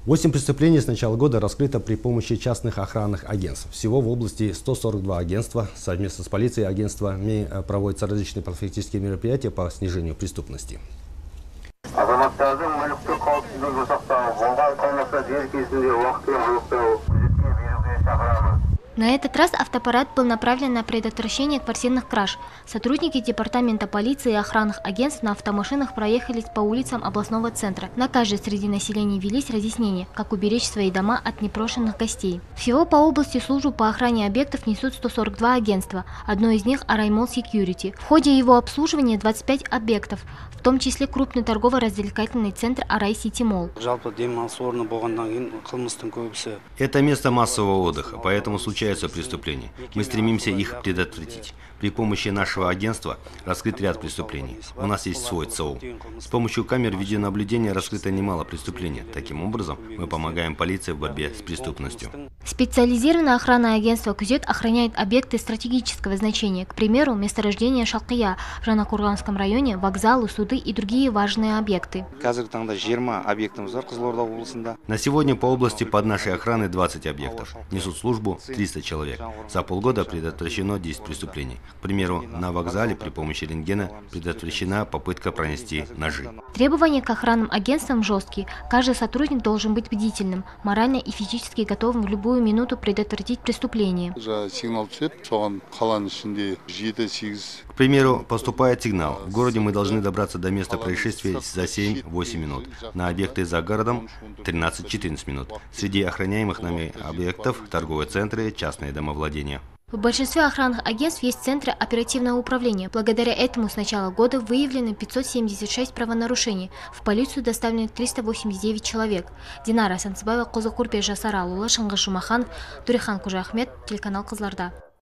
8 преступлений с начала года раскрыто при помощи частных охранных агентств. Всего в области 142 агентства. Совместно с полицией и агентствами проводятся различные профилактические мероприятия по снижению преступности. На этот раз автопарад был направлен на предотвращение квартирных краж. Сотрудники департамента полиции и охранных агентств на автомашинах проехались по улицам областного центра. На каждой среди населения велись разъяснения, как уберечь свои дома от непрошенных гостей. Всего по области службу по охране объектов несут 142 агентства. Одно из них – Араймол Security. В ходе его обслуживания 25 объектов, в том числе крупный торгово-развлекательный центр Арай Сити Молл. Это место массового отдыха, поэтому случается преступления. Мы стремимся их предотвратить. При помощи нашего агентства раскрыт ряд преступлений. У нас есть свой ЦОУ. С помощью камер видеонаблюдения раскрыто немало преступлений. Таким образом, мы помогаем полиции в борьбе с преступностью. Специализированное охранное агентство «Күзет» охраняет объекты стратегического значения, к примеру, месторождение Шалкия в Жанакурганском районе, вокзалы, суды и другие важные объекты. На сегодня по области под нашей охраной 20 объектов. Несут службу 300 человек. За полгода предотвращено 10 преступлений. К примеру, на вокзале при помощи рентгена предотвращена попытка пронести ножи. Требования к охранным агентствам жесткие. Каждый сотрудник должен быть бдительным, морально и физически готовым в любую минуту предотвратить преступление. К примеру, поступает сигнал. В городе мы должны добраться до места происшествия за 7-8 минут. На объекты за городом 13-14 минут. Среди охраняемых нами объектов – торговые центры, частные домовладения. В большинстве охранных агентств есть центры оперативного управления. Благодаря этому с начала года выявлено 576 правонарушений. В полицию доставлено 389 человек. Динара Сансыбаева, Козы Курпе Жасар Алулы, Шыңғыс Жұмахан, Турихан Кужахмет, телеканал Кызларда.